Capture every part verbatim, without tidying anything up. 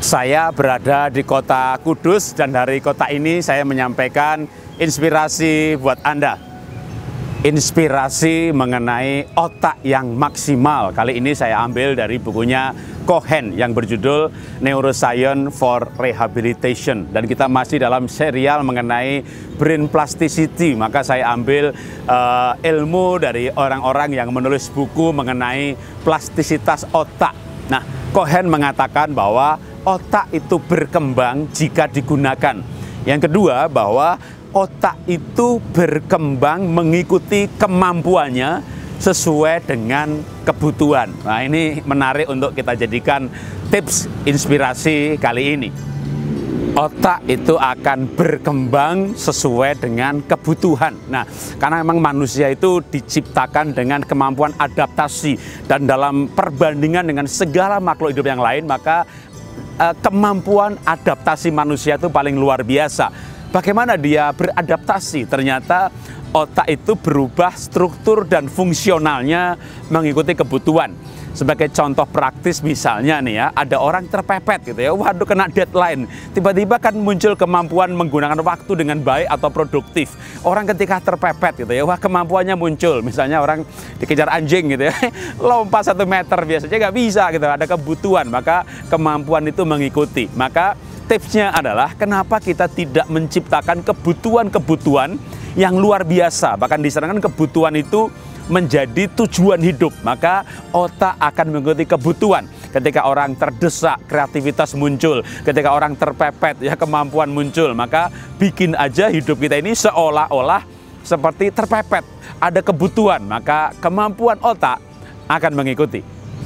Saya berada di kota Kudus dan dari kota ini saya menyampaikan inspirasi buat Anda. Inspirasi mengenai otak yang maksimal. Kali ini saya ambil dari bukunya Cohen yang berjudul Neuroscience for Rehabilitation. Dan kita masih dalam serial mengenai brain plasticity. Maka saya ambil uh, ilmu dari orang-orang yang menulis buku mengenai plastisitas otak. Nah, Cohen mengatakan bahwa otak itu berkembang jika digunakan. Yang kedua, bahwa otak itu berkembang mengikuti kemampuannya sesuai dengan kebutuhan. Nah, ini menarik untuk kita jadikan tips inspirasi kali ini. Otak itu akan berkembang sesuai dengan kebutuhan. Nah, karena memang manusia itu diciptakan dengan kemampuan adaptasi. Dan dalam perbandingan dengan segala makhluk hidup yang lain, maka eh, kemampuan adaptasi manusia itu paling luar biasa. Bagaimana dia beradaptasi? Ternyata otak itu berubah struktur dan fungsionalnya mengikuti kebutuhan. Sebagai contoh praktis misalnya nih ya, ada orang terpepet gitu ya, waduh kena deadline. Tiba-tiba kan muncul kemampuan menggunakan waktu dengan baik atau produktif. Orang ketika terpepet gitu ya, wah kemampuannya muncul. Misalnya orang dikejar anjing gitu ya, lompat satu meter biasanya nggak bisa gitu, ada kebutuhan, maka kemampuan itu mengikuti. Maka tipsnya adalah kenapa kita tidak menciptakan kebutuhan-kebutuhan yang luar biasa. Bahkan disarankan kebutuhan itu menjadi tujuan hidup, maka otak akan mengikuti kebutuhan. Ketika orang terdesak, kreativitas muncul. Ketika orang terpepet, ya kemampuan muncul. Maka bikin aja hidup kita ini seolah-olah seperti terpepet. Ada kebutuhan, maka kemampuan otak akan mengikuti.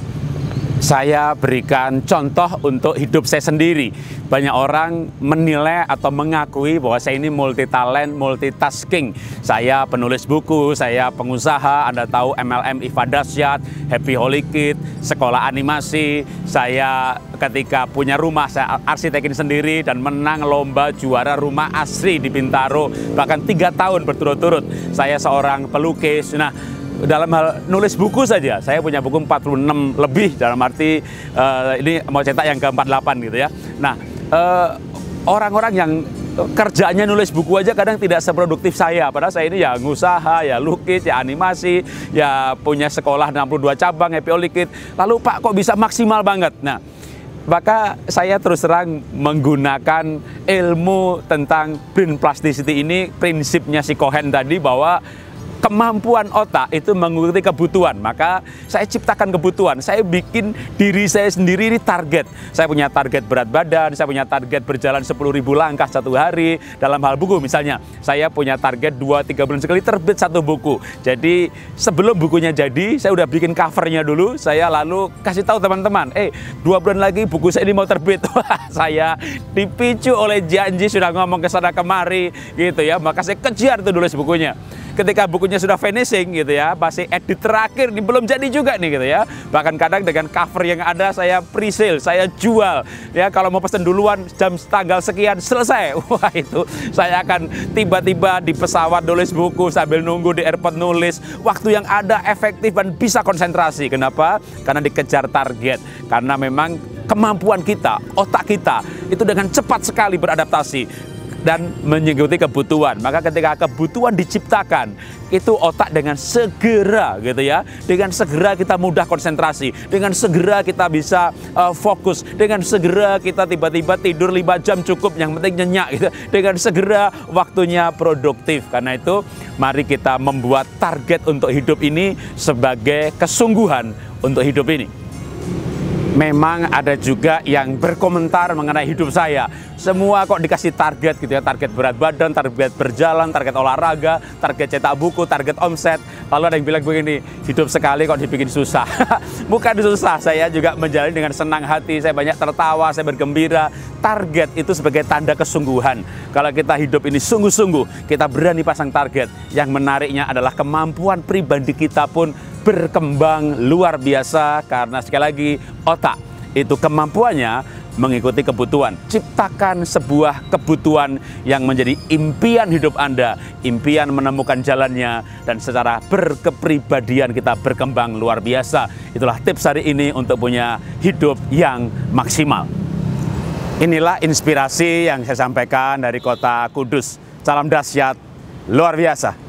Saya berikan contoh untuk hidup saya sendiri. Banyak orang menilai atau mengakui bahwa saya ini multi talent, multitasking. Saya penulis buku, saya pengusaha, Anda tahu M L M Iva Dasyat, Happy Holy Kid, sekolah animasi. Saya ketika punya rumah, saya arsitekin sendiri dan menang lomba juara rumah asri di Bintaro. Bahkan tiga tahun berturut-turut. Saya seorang pelukis. Nah, dalam hal nulis buku saja, saya punya buku empat puluh enam lebih, dalam arti uh, ini mau cetak yang ke empat puluh delapan gitu ya. Nah, orang-orang uh, yang kerjanya nulis buku aja kadang tidak seproduktif saya. Padahal saya ini ya ngusaha, ya lukis, ya animasi, ya punya sekolah enam puluh dua cabang, Happy Holy Kid. Lalu Pak kok bisa maksimal banget? Nah, maka saya terus terang menggunakan ilmu tentang brain plasticity ini, prinsipnya si Cohen tadi, bahwa kemampuan otak itu mengikuti kebutuhan. Maka saya ciptakan kebutuhan. Saya bikin diri saya sendiri ini target. Saya punya target berat badan, saya punya target berjalan sepuluh ribu langkah satu hari. Dalam hal buku misalnya, saya punya target dua tiga bulan sekali terbit satu buku. Jadi sebelum bukunya jadi, saya udah bikin covernya dulu. Saya lalu kasih tahu teman-teman, eh dua bulan lagi buku saya ini mau terbit. Saya dipicu oleh janji, sudah ngomong ke sana kemari gitu ya. Maka saya kejar tuh nulis bukunya. Ketika bukunya sudah finishing gitu ya, masih edit terakhir, ini belum jadi juga nih gitu ya. Bahkan kadang dengan cover yang ada saya pre-sale, saya jual. Ya, kalau mau pesen duluan jam tanggal sekian selesai. Wah, itu saya akan tiba-tiba di pesawat nulis buku sambil nunggu di airport nulis. Waktu yang ada efektif dan bisa konsentrasi. Kenapa? Karena dikejar target. Karena memang kemampuan kita, otak kita itu dengan cepat sekali beradaptasi dan mengikuti kebutuhan. Maka ketika kebutuhan diciptakan, itu otak dengan segera gitu ya, dengan segera kita mudah konsentrasi, dengan segera kita bisa uh, fokus, dengan segera kita tiba-tiba tidur lima jam cukup, yang penting nyenyak gitu. Dengan segera waktunya produktif. Karena itu mari kita membuat target untuk hidup ini sebagai kesungguhan untuk hidup ini. Memang ada juga yang berkomentar mengenai hidup saya. Semua kok dikasih target gitu ya, target berat badan, target berjalan, target olahraga, target cetak buku, target omset. Lalu ada yang bilang begini, hidup sekali kok dibikin susah. Bukan susah, saya juga menjalani dengan senang hati, saya banyak tertawa, saya bergembira. Target itu sebagai tanda kesungguhan. Kalau kita hidup ini sungguh-sungguh, kita berani pasang target. Yang menariknya adalah kemampuan pribadi kita pun berkembang luar biasa, karena sekali lagi otak itu kemampuannya mengikuti kebutuhan. Ciptakan sebuah kebutuhan yang menjadi impian hidup Anda, impian menemukan jalannya, dan secara berkepribadian kita berkembang luar biasa. Itulah tips hari ini untuk punya hidup yang maksimal. Inilah inspirasi yang saya sampaikan dari kota Kudus. Salam dahsyat luar biasa.